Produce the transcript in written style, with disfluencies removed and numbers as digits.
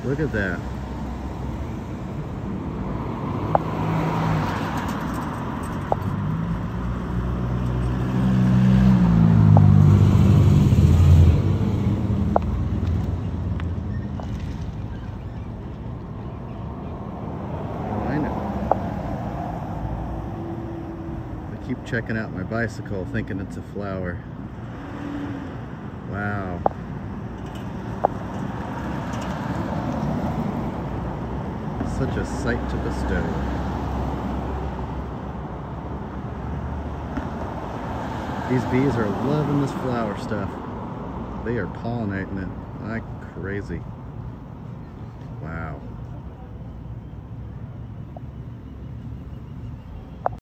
Look at that. Keep checking out my bicycle thinking it's a flower. Wow. Such a sight to bestow. These bees are loving this flower stuff. They are pollinating it like crazy. Wow.